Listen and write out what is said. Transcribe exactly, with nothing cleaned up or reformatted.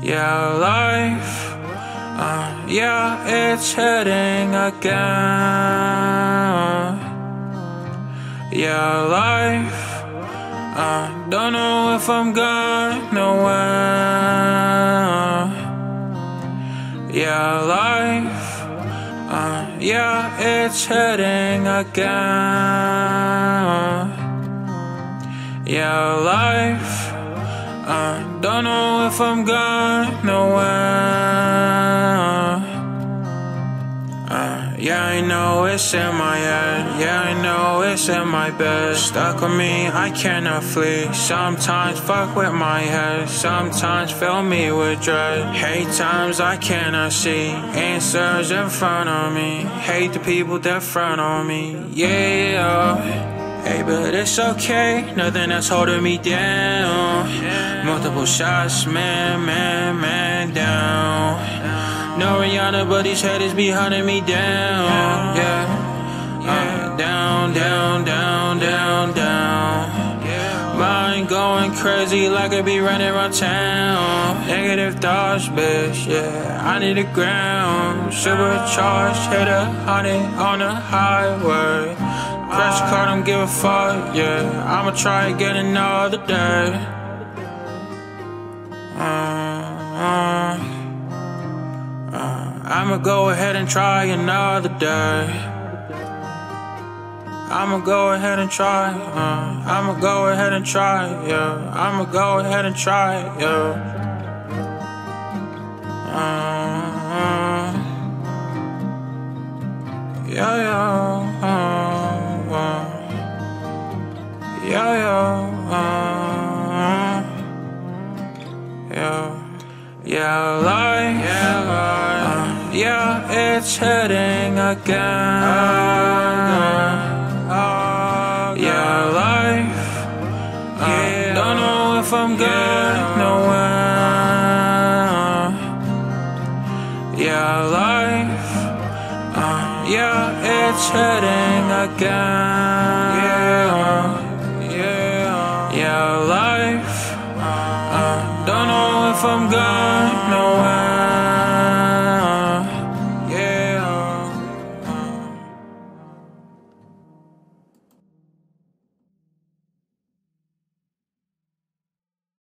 Yeah, life, uh, yeah, it's heading again. Yeah, life, I uh, don't know if I'm going nowhere. Yeah, life, uh, yeah, it's heading again. Yeah, life, I don't know if I'm going nowhere. uh, Yeah, I know it's in my head. Yeah, I know it's in my bed. Stuck on me, I cannot flee. Sometimes fuck with my head. Sometimes fill me with dread. Hate times I cannot see. Answers in front of me. Hate the people that front on me. Yeah. Hey, but it's okay, nothing that's holding me down. Multiple shots, man, man, man down. No Rihanna, but these haters be hunting me down. Yeah, uh, down, down, down, down, down. Mind going crazy like I be running around town. Negative thoughts, bitch, yeah, I need a ground. Supercharged, hit a honey on the highway. Crash car, don't give a fuck, yeah. I'ma try again another day. Uh, uh, uh, I'ma go ahead and try another day. I'ma go ahead and try, uh, I'ma go ahead and try, yeah. I'ma go ahead and try, yeah. Uh, uh, yeah, yeah, uh. Yeah, yeah, uh, yeah, yeah, life, yeah, life. Uh, yeah, it's heading again. Uh, yeah, life, uh, yeah, don't know if I'm going nowhere. Yeah, life, uh, yeah, it's heading again. Yeah. Yeah, life, I uh, don't know if I'm going nowhere.